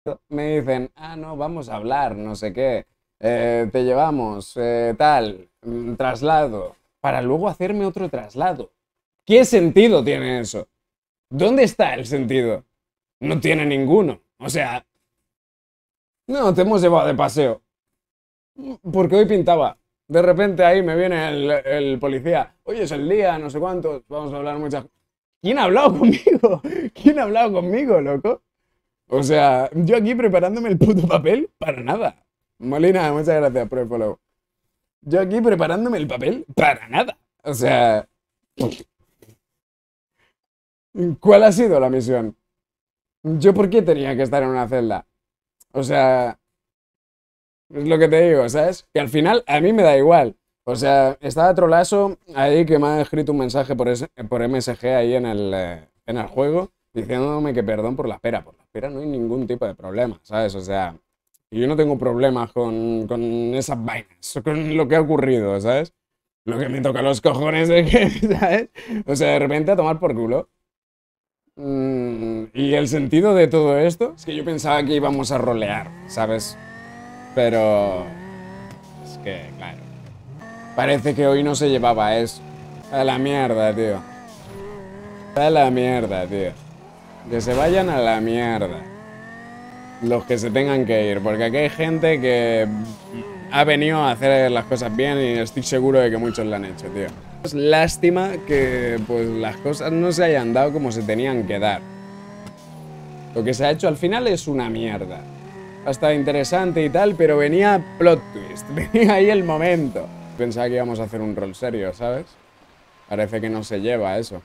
me dicen, ah, no, vamos a hablar, no sé qué, te llevamos, tal, traslado, para luego hacerme otro traslado. ¿Qué sentido tiene eso? ¿Dónde está el sentido? No tiene ninguno. O sea, no, te hemos llevado de paseo. Porque hoy pintaba. De repente ahí me viene el policía. Oye, es el día, no sé cuántos, vamos a hablar muchas... ¿Quién ha hablado conmigo? ¿Quién ha hablado conmigo, loco? O sea, yo aquí preparándome el puto papel para nada. Molina, muchas gracias por el follow. Yo aquí preparándome el papel para nada. O sea, ¿cuál ha sido la misión? ¿Yo por qué tenía que estar en una celda? O sea, es lo que te digo, ¿sabes? Que al final a mí me da igual. O sea, estaba Trolazo ahí que me ha escrito un mensaje por MSG ahí en el juego diciéndome que perdón por la espera. Por la espera no hay ningún tipo de problema, ¿sabes? O sea, yo no tengo problemas con esas vainas, con lo que ha ocurrido, ¿sabes? Lo que me toca los cojones es que, ¿sabes? O sea, de repente a tomar por culo. Y el sentido de todo esto es que yo pensaba que íbamos a rolear, ¿sabes? Pero es que, claro, parece que hoy no se llevaba eso. A la mierda, tío. A la mierda, tío. Que se vayan a la mierda. Los que se tengan que ir, porque aquí hay gente que ha venido a hacer las cosas bien y estoy seguro de que muchos lo han hecho, tío. Es lástima que pues las cosas no se hayan dado como se tenían que dar. Lo que se ha hecho al final es una mierda. Ha estado interesante y tal, pero venía plot twist, venía ahí el momento. Pensaba que íbamos a hacer un rol serio, ¿sabes? Parece que no se lleva eso.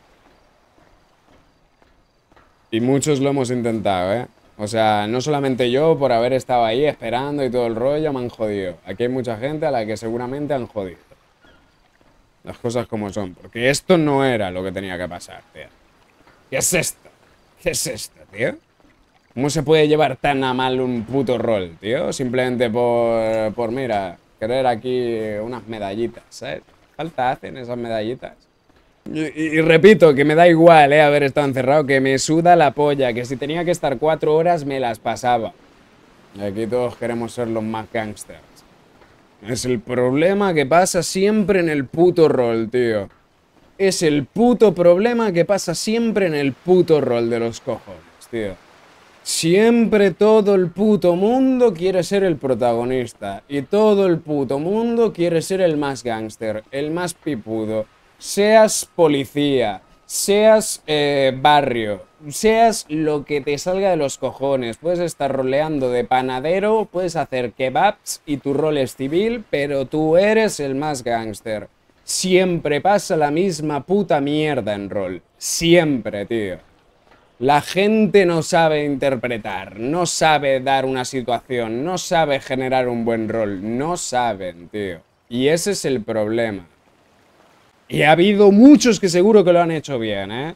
Y muchos lo hemos intentado, ¿eh? O sea, no solamente yo por haber estado ahí esperando y todo el rollo me han jodido. Aquí hay mucha gente a la que seguramente han jodido. Las cosas como son, porque esto no era lo que tenía que pasar, tío. ¿Qué es esto? ¿Qué es esto, tío? ¿Cómo se puede llevar tan a mal un puto rol, tío? Simplemente por mira, querer aquí unas medallitas, ¿sabes? Falta hacen esas medallitas. Y repito, que me da igual, haber estado encerrado, que me suda la polla, que si tenía que estar 4 horas me las pasaba. Aquí todos queremos ser los más gangsters. Es el problema que pasa siempre en el puto rol, tío. Es el puto problema que pasa siempre en el puto rol de los cojones, tío. Siempre todo el puto mundo quiere ser el protagonista. Y todo el puto mundo quiere ser el más gángster, el más pipudo. Seas policía, seas barrio, seas lo que te salga de los cojones. Puedes estar roleando de panadero, puedes hacer kebabs y tu rol es civil, pero tú eres el más gángster. Siempre pasa la misma puta mierda en rol. Siempre, tío. La gente no sabe interpretar, no sabe dar una situación, no sabe generar un buen rol, no saben, tío. Y ese es el problema. Y ha habido muchos que seguro que lo han hecho bien, ¿eh?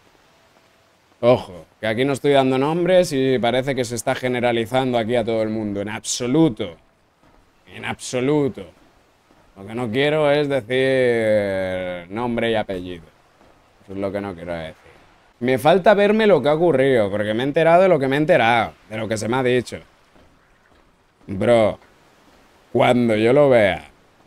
Ojo, que aquí no estoy dando nombres y parece que se está generalizando aquí a todo el mundo. En absoluto. En absoluto. Lo que no quiero es decir nombre y apellido. Eso es lo que no quiero decir. Me falta verme lo que ha ocurrido, porque me he enterado de lo que me he enterado, de lo que se me ha dicho. Bro, cuando yo lo vea,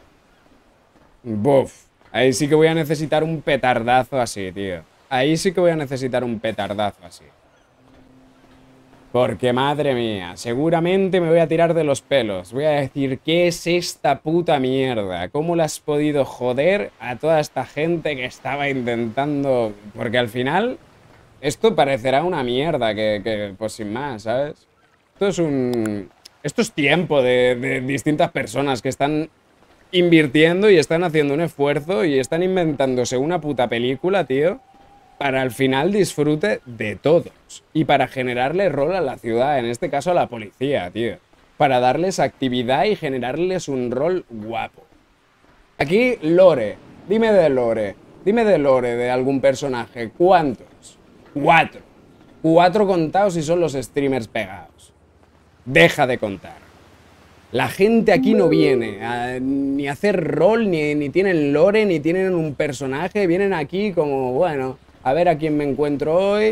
buf, ahí sí que voy a necesitar un petardazo así, tío. Ahí sí que voy a necesitar un petardazo así. Porque madre mía, seguramente me voy a tirar de los pelos. Voy a decir, ¿qué es esta puta mierda? ¿Cómo le has podido joder a toda esta gente que estaba intentando...? Porque al final... Esto parecerá una mierda, pues sin más, ¿sabes? Esto es tiempo de distintas personas que están invirtiendo y están haciendo un esfuerzo y están inventándose una puta película, tío, para al final disfrute de todos. Y para generarle rol a la ciudad, en este caso a la policía, tío. Para darles actividad y generarles un rol guapo. Aquí, lore. Dime de lore. Dime de lore de algún personaje. ¿Cuántos? 4. 4 contados y son los streamers pegados. Deja de contar. La gente aquí no viene ni a hacer rol, ni tienen lore, ni tienen un personaje. Vienen aquí como, bueno, a ver a quién me encuentro hoy,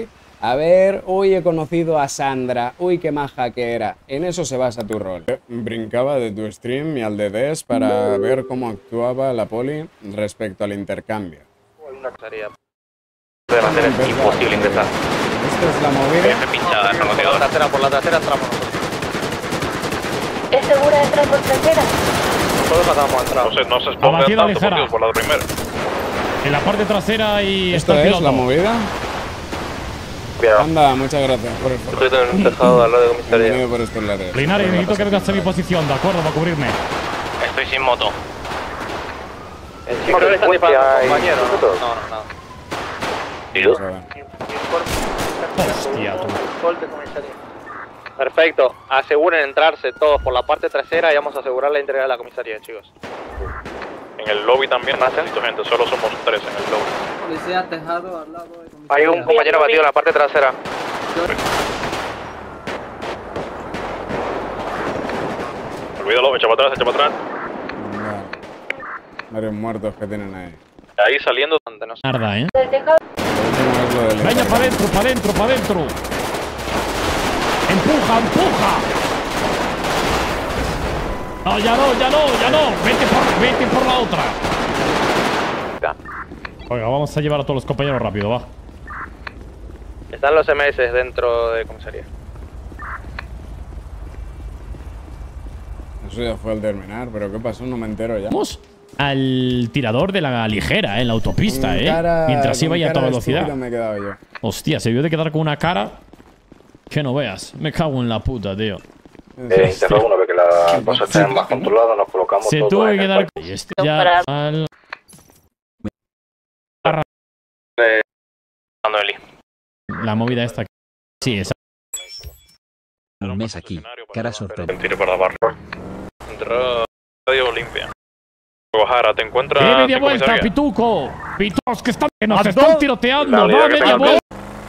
A ver, hoy he conocido a Sandra, uy, qué maja que era. En eso se basa tu rol. Brincaba de tu stream y al de Des para ver cómo actuaba la poli respecto al intercambio. Una tarea. Puede hacer es imposible ingresar. Esta es la movida. Pinchada, por la trasera entramos nosotros. ¿Es segura entrar por trasera? Nosotros acabamos de entrar. No se expongan tanto ligera. por la primera. En la parte trasera y ¿Esto está el es piloto. la movida? Cuidado. Anda, muchas gracias por el Estoy en un tejado al lado de comisaría. Bienvenido por estos lares. Linares, necesito que vengas a mi posición, ¿de acuerdo? Para cubrirme. Estoy sin moto. Encima ¿Pero de están puente disparando hay compañero? nosotros. No, no. Vamos a ver. Hostia, tú. Perfecto. Aseguren entrarse todos por la parte trasera y vamos a asegurar la integridad de la comisaría, chicos. En el lobby también necesito gente, solo somos 3 en el lobby. Policía tejado al lado de comisaría. Hay un compañero batido en la parte trasera. Olvídalo, echa para atrás, echa para atrás. Vale. Varios muertos que tienen ahí. Ahí saliendo. Narda, ¿eh? Del tejado. Lo último es lo del Venga, intercambio. para adentro, para adentro, para adentro. Empuja, empuja. No, ya no, ya no, ya no. Vete por la otra. Oiga, vamos a llevar a todos los compañeros rápido, va. Están los MS dentro de comisaría. Eso ya fue al terminar, pero ¿qué pasó? No me entero ya. Vamos al tirador de la ligera, en la autopista, Con ¿eh? cara- Mientras iba con ya a cara toda de velocidad. estúpido me he quedado yo. Hostia, se vio de quedar con una cara que no veas. Me cago en la puta, tío. Interrogo una vez que la cosa esté más controlada, nos colocamos Se todos tuvo en que el quedar parque. con... Este ya al... La movida esta. Sí, esa. Un mes aquí, cara sorprendida. Tiro para la barra. Entró radio limpia. Jara, ¿te encuentras ¡Media en vuelta, comisaría? Pituco! ¡Pitos, que nos están tiroteando! La ¡Da unidad que media tenga vuelta!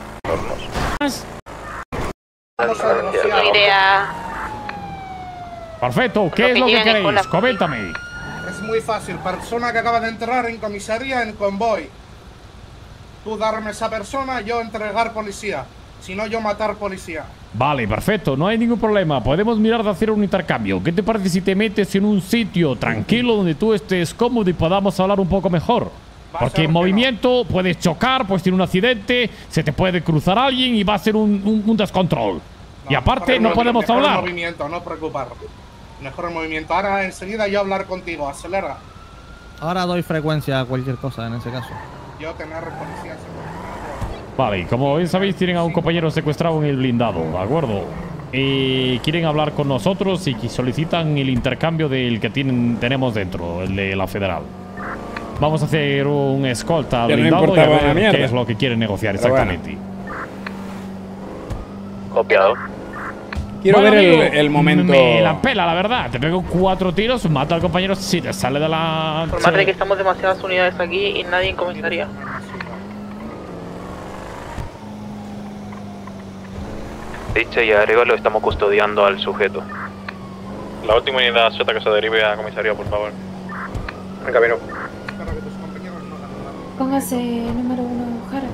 No idea. Perfecto, ¿qué Lo es que lo que quieran es con queréis? la- Coméntame. Es muy fácil. Persona que acaba de entrar en comisaría en convoy. Tú darme esa persona, yo entregar policía. Si no, yo matar policía. Vale, perfecto, no hay ningún problema. Podemos mirar de hacer un intercambio. ¿Qué te parece si te metes en un sitio tranquilo donde tú estés cómodo y podamos hablar un poco mejor? Va a Porque ser en que movimiento puedes chocar, puedes tener un accidente, se te puede cruzar alguien y va a ser un descontrol. Y aparte no podemos mejor hablar. el movimiento, no preocupar. Mejor el movimiento. Ahora enseguida yo hablar contigo. Acelera. Ahora doy frecuencia a cualquier cosa en ese caso. Yo tener policía. Vale, y como bien sabéis, tienen a un compañero secuestrado en el blindado, ¿de acuerdo? Y quieren hablar con nosotros y solicitan el intercambio del que tenemos dentro, el de la federal. Vamos a hacer un escolta al Que no blindado y a importaba una ver mierda. qué es lo que quieren negociar Pero exactamente. Copiado. Quiero Bueno, ver amigo, el momento. Me la pela, la verdad. Te pego 4 tiros, mata al compañero si te sale de la... Por más de que estamos demasiadas unidades aquí y nadie en comisaría. Dicha y arriba lo estamos custodiando al sujeto. La última unidad Z que se derive a comisaría, por favor. En camino. Espero que tus compañeros no hagan nada. Póngase número 1, Jara.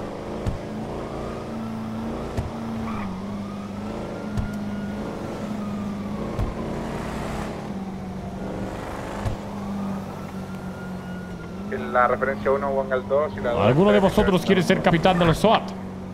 La referencia 1 o en el 2 y la 2. ¿Alguno de vosotros quiere ser capitán de los SWAT?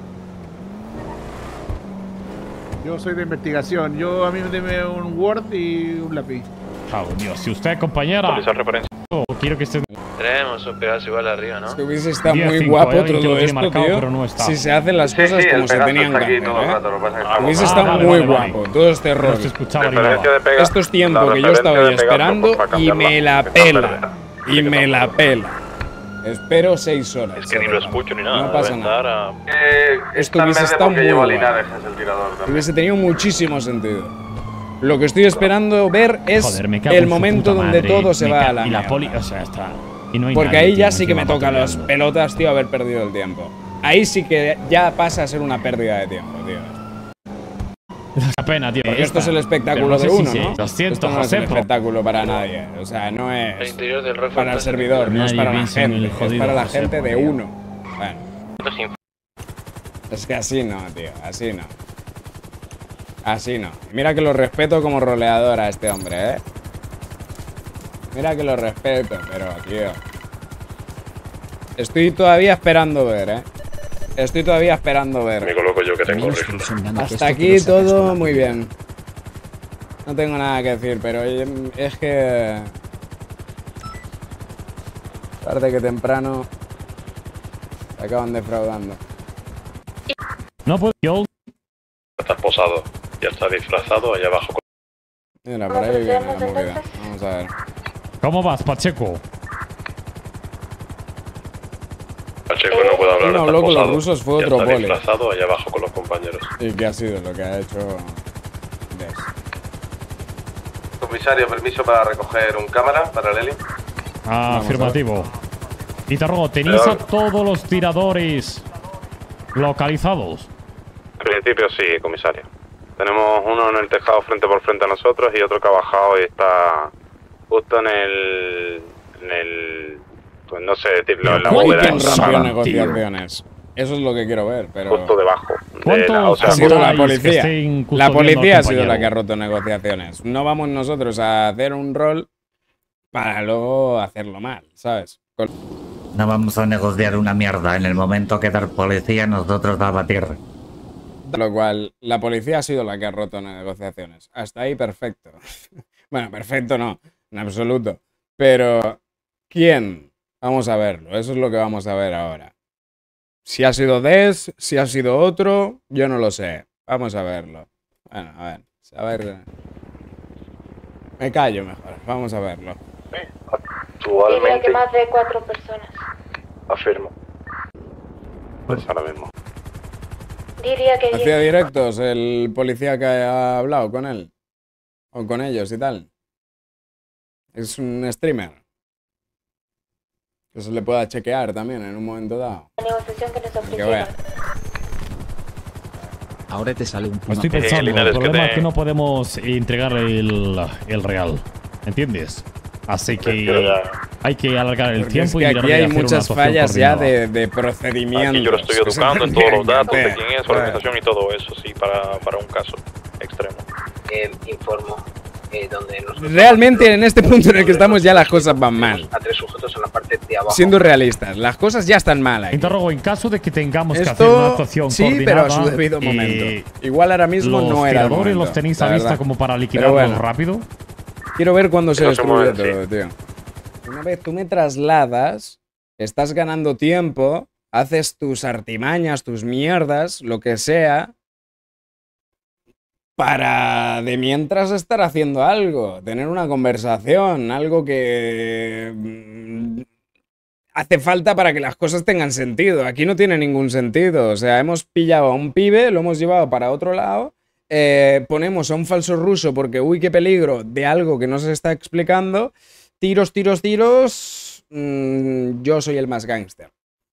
Yo soy de investigación. A mí deme un Word y un lápiz. Cago en Dios, si usted, compañera, Esa referencia. quiero que esté... Tenemos un pedazo igual arriba, ¿no? Si hubiese estado 10-5, muy guapo alguien que lo todo tiene esto, marcado, tío. pero no está. Si se hacen las cosas como se tenían que hacer, ¿eh? Hubiese Ah, estado vale, muy vale, vale. guapo todo este No rollo. se escuchaba ni Referencia nada. de pegar. Esto es tiempo La que yo estaba ahí referencia de pegar, esperando pues, para y me la cambiarla, que está pela. perdida. Y me la pela. Espero 6 horas. Es que ni lo escucho ni nada. No pasa debe nada. estar a- Esto hubiese estado muy guay. Hubiese tenido muchísimo sentido. Lo que estoy esperando ver es Joder, me cago el en su momento puta donde madre. todo se Me va ca- a la Y la mierda. poli, o sea, está... Y no hay Porque nadie, ahí ya tío, sí que me encima toca las patrullando. pelotas, tío, haber perdido el tiempo. Ahí sí que ya pasa a ser una pérdida de tiempo, tío. La pena, tío. Porque ya esto es está. el espectáculo Pero no de sé si uno, se- ¿no? Lo siento, Esto no es un Josepo. espectáculo para nadie. O sea, no El es interior del rifle. para el servidor, no es Nadie para la piensa en el gente, es jodido para la Josepo, gente de tío. uno. Bueno, Es que así no, tío, así no. Así no. Mira que lo respeto como roleador a este hombre, ¿eh? Mira que lo respeto, pero, tío. Estoy todavía esperando ver, ¿eh? Estoy todavía esperando ver. Me coloco yo que tengo rifle. Hasta aquí todo muy bien. No tengo nada que decir, pero es que... tarde que temprano... se acaban defraudando. No puedo... Yo... Está posado. Ya está disfrazado allá abajo. Mira, por ahí viene la movida. Vamos a ver. ¿Cómo vas, Pacheco? Pacheco no puede hablar. No habló con los rusos, fue otro poli. Está disfrazado allá abajo con los compañeros. ¿Y qué ha sido lo que ha hecho? Des. Comisario, permiso para recoger un cámara para Lely. Afirmativo. Y te robo, ¿tenéis a todos los tiradores localizados? En principio sí, comisario. Tenemos uno en el tejado frente por frente a nosotros y otro que ha bajado y está justo en el pues no sé, en la bóveda. ¿Quién rompió negociaciones? Eso es lo que quiero ver, pero... Justo debajo. Ha sido la policía. La policía ha sido la que ha roto negociaciones. No vamos nosotros a hacer un rol para luego hacerlo mal, ¿sabes? No vamos a negociar una mierda. En el momento que dar policía, nosotros daba tierra. Lo cual, la policía ha sido la que ha roto negociaciones. Hasta ahí, perfecto. Bueno, perfecto no, en absoluto. Pero, ¿quién? Vamos a verlo. Eso es lo que vamos a ver ahora. Si ha sido Des, si ha sido otro, yo no lo sé. Vamos a verlo. Bueno, a ver. Me callo mejor. Vamos a verlo. Diría que más de 4 personas. Afirmo. Pues ahora mismo. Diría que... ¿Hacía directos el policía que ha hablado con él? ¿O con ellos y tal? Es un streamer. Que se le pueda chequear también en un momento dado. La negociación que nos ofrecieron. Ahora te sale un... Estoy pensando, el problema es que no podemos entregar el real. ¿Entiendes? Así que hay que alargar el tiempo y es que aquí hay muchas fallas ya de procedimiento. Aquí yo lo estoy educando en todos los datos de quién es, organización y todo eso, sí, para un caso extremo. Informo donde realmente en este punto en el que estamos ya las cosas van mal. A 3 sujetos en la parte de abajo. Siendo realistas, las cosas ya están mal ahí. Interrogo, en caso de que tengamos que hacer una actuación sí, pero a su debido momento. Igual ahora mismo no era el momento. ¿Los tenéis a vista como para liquidarlos rápido? Quiero ver cuándo se destruye todo, tío. Una vez tú me trasladas, estás ganando tiempo, haces tus artimañas, tus mierdas, lo que sea, para de mientras estar haciendo algo, tener una conversación, algo que hace falta para que las cosas tengan sentido. Aquí no tiene ningún sentido. O sea, hemos pillado a un pibe, lo hemos llevado para otro lado, ponemos a un falso ruso porque, uy, qué peligro, de algo que no se está explicando. Tiros, tiros, tiros. Yo soy el más gángster.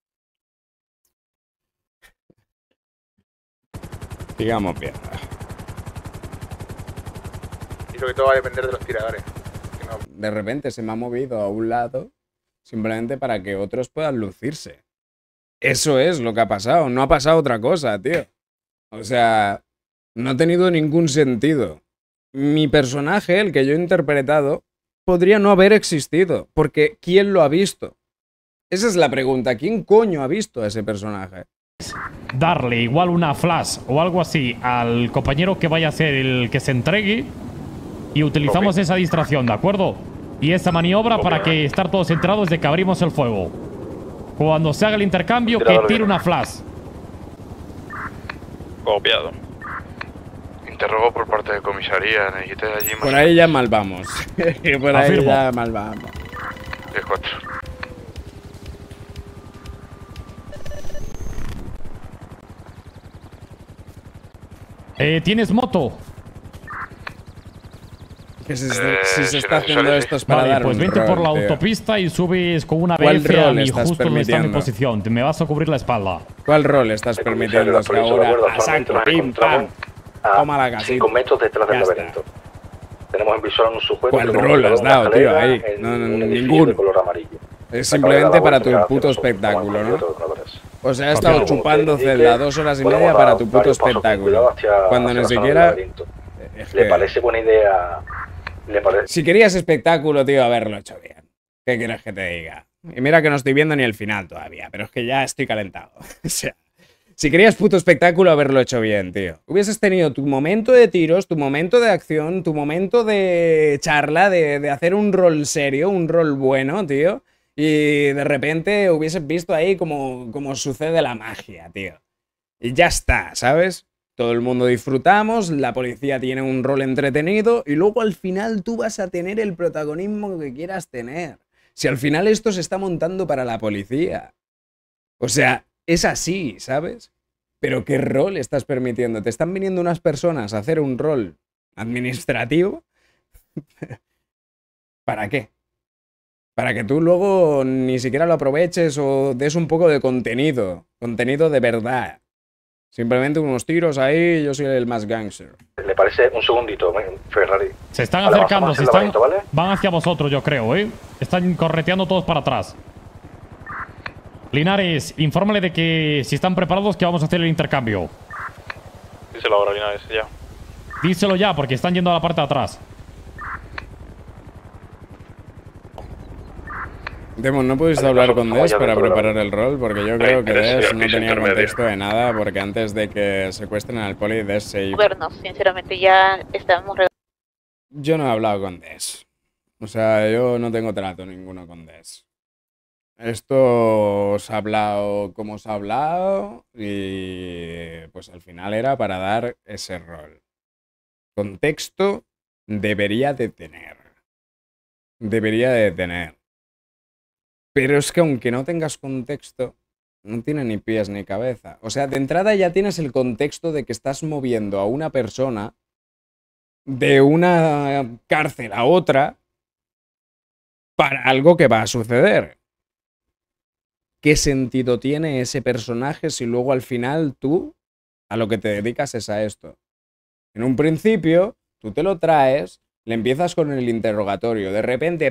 Digamos bien. Y sobre todo va a depender de los tiradores. De repente se me ha movido a un lado simplemente para que otros puedan lucirse. Eso es lo que ha pasado. No ha pasado otra cosa, tío. O sea, no ha tenido ningún sentido. Mi personaje, el que yo he interpretado, podría no haber existido. Porque ¿quién lo ha visto? Esa es la pregunta. ¿Quién coño ha visto a ese personaje? Darle igual una flash o algo así al compañero que vaya a ser el que se entregue y utilizamos esa distracción, ¿de acuerdo? Y esa maniobra para que estar todos enterados de que abrimos el fuego. Cuando se haga el intercambio, que tire una flash. Copiado. Interrogo por parte de comisaría. Necesité allí más. Por ahí ya mal vamos. Por ahí ya mal vamos. 10-4. ¿Tienes moto? Que si se está haciendo esto es para dar pues vente por la autopista y subes con una BF a mí justo donde está mi posición. Me vas a cubrir la espalda. ¿Cuál rol estás permitiendo? Es que ahora a saco, pim, pam. Toma la casita. 5 metros detrás del laberinto. Tenemos en visor a un sujeto. ¿Cuál rol has dado, tío? Ahí. No, ninguno. Es simplemente para tu puto espectáculo, ¿no? O sea, he estado chupando celda 2 horas y media para tu puto espectáculo. Cuando ni siquiera... ¿Le parece buena idea? Si querías espectáculo, tío, haberlo hecho bien. ¿Qué quieres que te diga? Y mira que no estoy viendo ni el final todavía, pero es que ya estoy calentado. O sea, si querías puto espectáculo, haberlo hecho bien, tío. Hubieses tenido tu momento de tiros, tu momento de acción, tu momento de charla, de hacer un rol serio, un rol bueno, tío. Y de repente hubieses visto ahí como sucede la magia, tío. Y ya está, ¿sabes? Todo el mundo disfrutamos, la policía tiene un rol entretenido y luego al final tú vas a tener el protagonismo que quieras tener. Si al final esto se está montando para la policía. O sea, es así, ¿sabes? Pero ¿qué rol estás permitiendo? ¿Te están viniendo unas personas a hacer un rol administrativo? ¿Para qué? Para que tú luego ni siquiera lo aproveches o des un poco de contenido. Contenido de verdad. Simplemente unos tiros ahí, yo soy el más gangster. ¿Le parece un segundito, Ferrari? Se están Vale, acercando, vamos a hacer el laberinto, ¿vale? van hacia vosotros, yo creo, ¿eh? Están correteando todos para atrás. Linares, infórmale de que si están preparados que vamos a hacer el intercambio. Díselo ahora, Linares, ya. Díselo ya, porque están yendo a la parte de atrás. Demon, ¿no pudiste hablar con Des para preparar el rol? Porque yo creo que Des no tenía contexto de nada, porque antes de que secuestren al poli, Des se iba. Vernos, sinceramente, ya estamos... Yo no he hablado con Des. O sea, yo no tengo trato ninguno con Des. Esto os ha hablado como os ha hablado y pues al final era para dar ese rol. Contexto debería de tener. Debería de tener. Pero es que aunque no tengas contexto, no tiene ni pies ni cabeza. O sea, de entrada ya tienes el contexto de que estás moviendo a una persona de una cárcel a otra para algo que va a suceder. ¿Qué sentido tiene ese personaje si luego al final tú a lo que te dedicas es a esto? En un principio, tú te lo traes, le empiezas con el interrogatorio, de repente,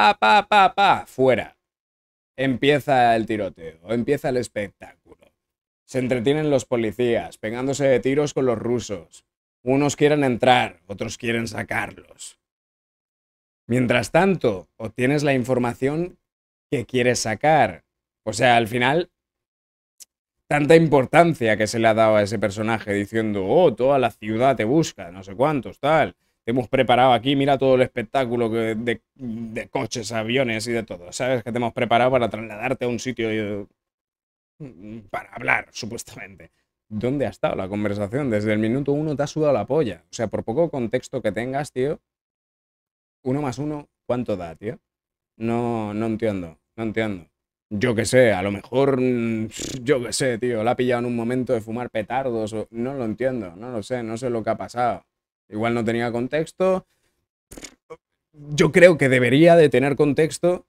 fuera. Empieza el tiroteo, empieza el espectáculo. Se entretienen los policías, pegándose de tiros con los rusos. Unos quieren entrar, otros quieren sacarlos. Mientras tanto, obtienes la información que quieres sacar. O sea, al final, tanta importancia que se le ha dado a ese personaje diciendo, oh, toda la ciudad te busca, no sé cuántos, tal. Te hemos preparado aquí, mira todo el espectáculo de coches, aviones y de todo. ¿Sabes? Que te hemos preparado para trasladarte a un sitio para hablar, supuestamente. ¿Dónde ha estado la conversación? Desde el minuto 1 te ha sudado la polla. O sea, por poco contexto que tengas, tío, 1 más 1, ¿cuánto da, tío? No entiendo, no entiendo. Yo qué sé, a lo mejor, yo qué sé, tío, la ha pillado en un momento de fumar petardos o... No lo entiendo, no lo sé, no sé lo que ha pasado. Igual no tenía contexto. Yo creo que debería de tener contexto.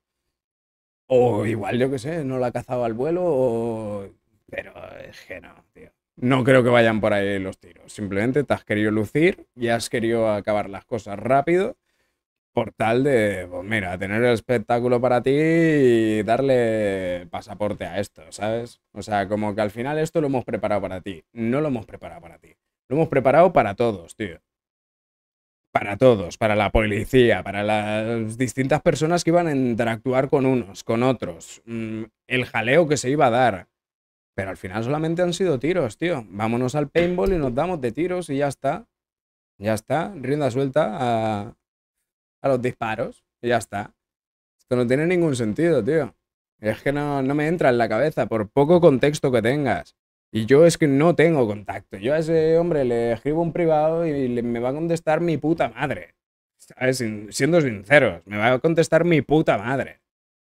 O igual, yo qué sé, no la ha cazado al vuelo o... Pero es que no, tío. No creo que vayan por ahí los tiros. Simplemente te has querido lucir y has querido acabar las cosas rápido por tal de, pues mira, tener el espectáculo para ti y darle pasaporte a esto, ¿sabes? O sea, como que al final esto lo hemos preparado para ti. No lo hemos preparado para ti. Lo hemos preparado para todos, tío. Para todos, para la policía, para las distintas personas que iban a interactuar con unos, con otros. El jaleo que se iba a dar. Pero al final solamente han sido tiros, tío. Vámonos al paintball y nos damos de tiros y ya está. Ya está. Rienda suelta a los disparos y ya está. Esto no tiene ningún sentido, tío. Es que no me entra en la cabeza por poco contexto que tengas. Y yo es que no tengo contacto. Yo a ese hombre le escribo un privado y me va a contestar mi puta madre. ¿Sabes? Siendo sinceros, me va a contestar mi puta madre.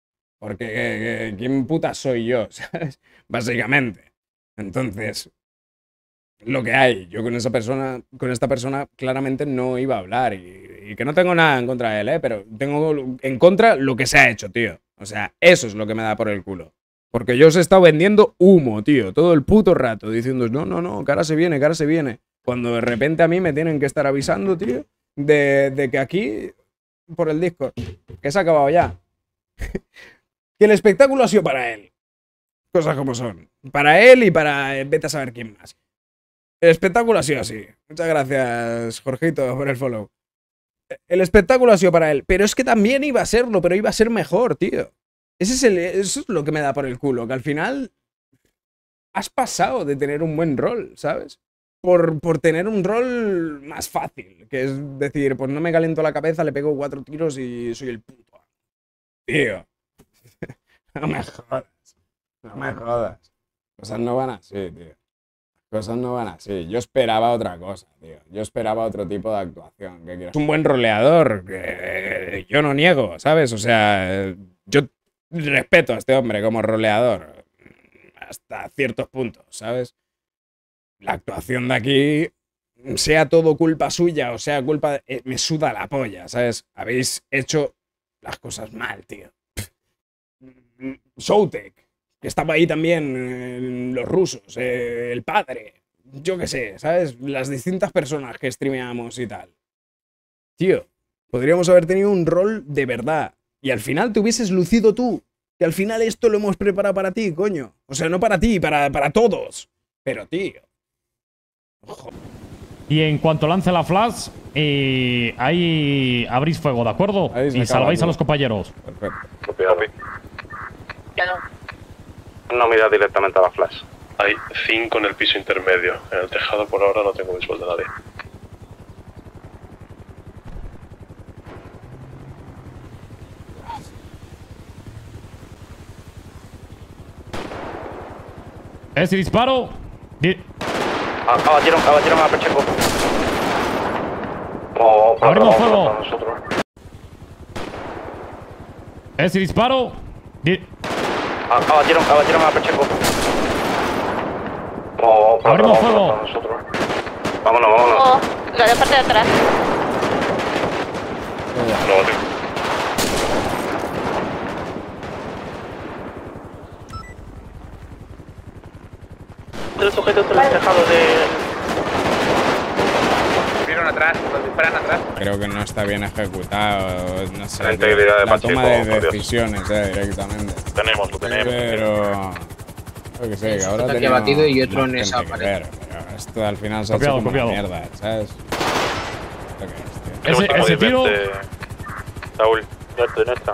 Porque ¿quién puta soy yo? ¿Sabes? Básicamente. Entonces, lo que hay. Yo con esta persona claramente no iba a hablar. Y que no tengo nada en contra de él, pero tengo en contra lo que se ha hecho, tío. O sea, eso es lo que me da por el culo. Porque yo os he estado vendiendo humo, tío, todo el puto rato, diciendo, no, que ahora se viene, que ahora se viene. Cuando de repente a mí me tienen que estar avisando, tío, de que aquí, por el Discord, que se ha acabado ya. Que el espectáculo ha sido para él. Cosas como son. Para él y para vete a saber quién más. El espectáculo ha sido así. Muchas gracias, Jorgito, por el follow. El espectáculo ha sido para él. Pero es que también iba a serlo, pero iba a ser mejor, tío. Eso es lo que me da por el culo. Que al final has pasado de tener un buen rol, ¿sabes? Por tener un rol más fácil. Que es decir, pues no me caliento la cabeza, le pego 4 tiros y soy el puto. Tío. No me jodas. No me jodas. Cosas no van así, tío. Cosas no van así. Yo esperaba otra cosa, tío. Yo esperaba otro tipo de actuación. Es un buen roleador, que yo no niego, ¿sabes? O sea, yo respeto a este hombre como roleador hasta ciertos puntos, ¿sabes? La actuación de aquí, sea todo culpa suya o sea culpa de... me suda la polla, ¿sabes? Habéis hecho las cosas mal, tío. Showtek, que estaba ahí también, los rusos, el padre, yo qué sé, ¿sabes? Las distintas personas que streameamos y tal. Tío, podríamos haber tenido un rol de verdad. Y al final te hubieses lucido tú. Que al final esto lo hemos preparado para ti, coño. O sea, no para ti, para todos. Pero, tío. Ojo. Y en cuanto lance la flash, ahí abrís fuego, ¿de acuerdo? Y salváis a los compañeros. Perfecto. No miras directamente a la flash. Hay 5 en el piso intermedio. En el tejado por ahora no tengo visual de nadie. Ese disparo. Caballero me Pacheco. Abrimos fuego. Ese disparo. Caballero me Pacheco. Abrimos fuego. Vámonos. Oh, la de parte de atrás. El sujeto está en el tejado de... Vieron atrás, nos disparan atrás. Creo que no está bien ejecutado, no sé. La integridad de la Pacheco, toma de por Dios. decisiones, directamente. Lo tenemos. Pero... Yo que sé, que ahora Ataque tenemos abatido y otro en más esa gente que pared. ver, pero esto al final se ha Copiado, hecho como una copiado. mierda, ¿sabes? ¿Esto qué es, tío? Ese tiro. Saúl, nuestra.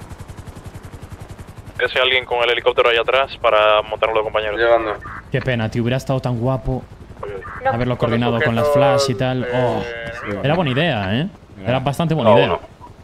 Ese alguien con el helicóptero ahí atrás para montar a los compañeros. Llegando. Qué pena, tío. Hubiera estado tan guapo haberlo coordinado con las flash y tal. Oh, era buena idea, ¿eh? Era bastante buena idea.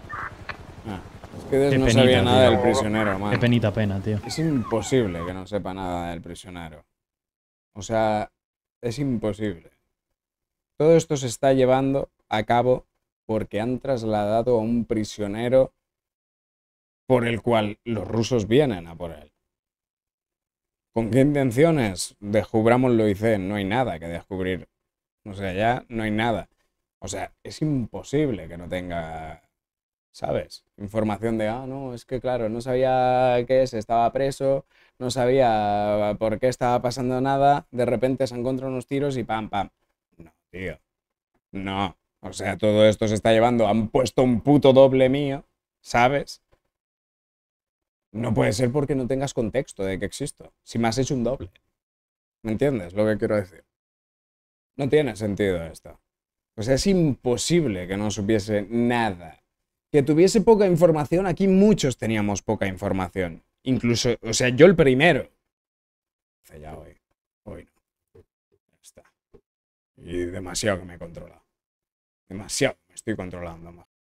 Es que Qué no penita, sabía nada tío. del prisionero, man. Qué penita pena, tío. Es imposible que no sepa nada del prisionero. O sea, es imposible. Todo esto se está llevando a cabo porque han trasladado a un prisionero por el cual los rusos vienen a por él. ¿Con qué intenciones? Descubramos lo IC. No hay nada que descubrir. O sea, ya no hay nada. O sea, es imposible que no tenga... ¿Sabes? Información de, no, es que claro, no sabía qué es, estaba preso, no sabía por qué estaba pasando nada, de repente se han encontrado unos tiros y pam, pam. No, tío. No. O sea, todo esto se está llevando, han puesto un puto doble mío, ¿sabes? No puede ser porque no tengas contexto de que existo. Si me has hecho un doble. ¿Me entiendes lo que quiero decir? No tiene sentido esto. O sea, es imposible que no supiese nada. Que tuviese poca información, aquí muchos teníamos poca información. Incluso, o sea, yo el primero. Ya hoy no. Ya está. Y demasiado que me he controlado. Demasiado me estoy controlando más.